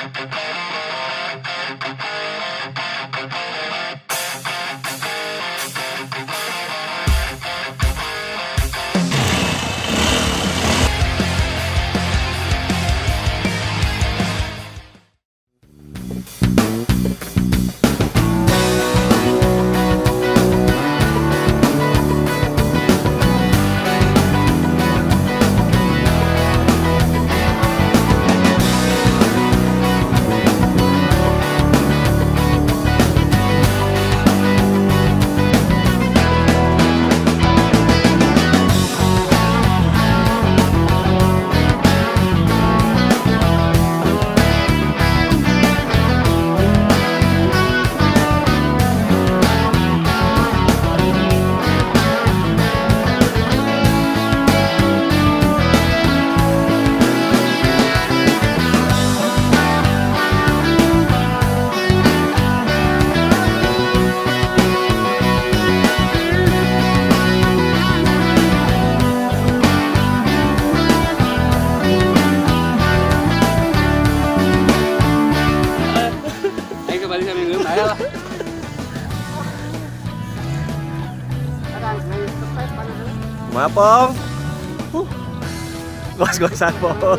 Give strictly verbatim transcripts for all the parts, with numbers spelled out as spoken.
Mapong, uh, gos-gosan pong.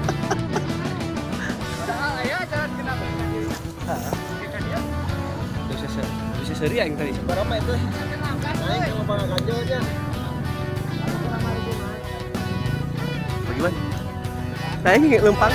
Bisa seri yang tadi. Berapa itu? Naik sama Bang Ganjo aja. Bagaimana? Naik lempang.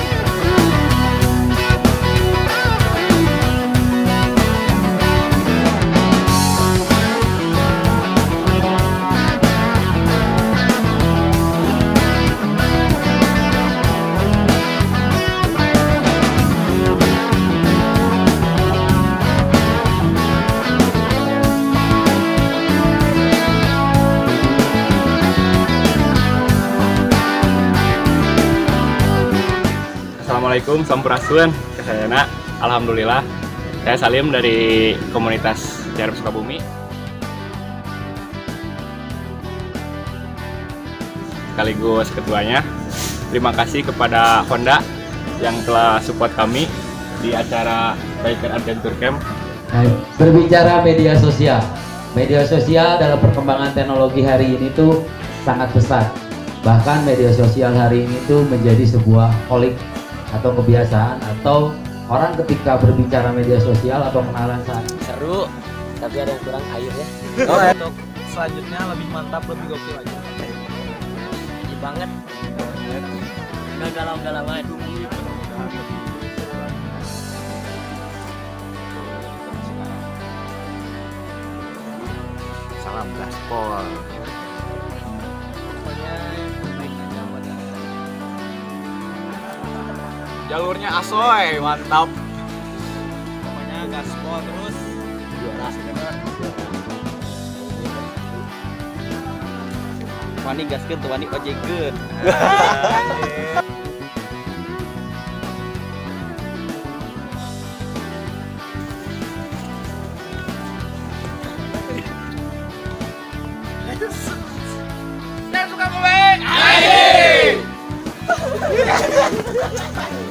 Assalamualaikum, sampurasun, kesayana. Alhamdulillah, saya Salim dari komunitas Jarum Sukabumi. Sekaligus ketuanya, terima kasih kepada Honda yang telah support kami di acara Biker Adventure Camp. Berbicara media sosial, media sosial dalam perkembangan teknologi hari ini tuh sangat pesat. Bahkan media sosial hari ini tuh menjadi sebuah holik atau kebiasaan, atau orang ketika berbicara media sosial atau kenalan saat seru, tapi ada yang kurang air ya. Oh, ya. Untuk selanjutnya lebih mantap, lebih gokil lagi. Iya banget. Gak galau-galauan. Salam gaspol. Jalurnya asoy, mantap. Pokoknya gaspol terus. Juara sebenarnya. Wani gaskeun tuh, wani ojekeun. Saya suka ngomong. Ayo.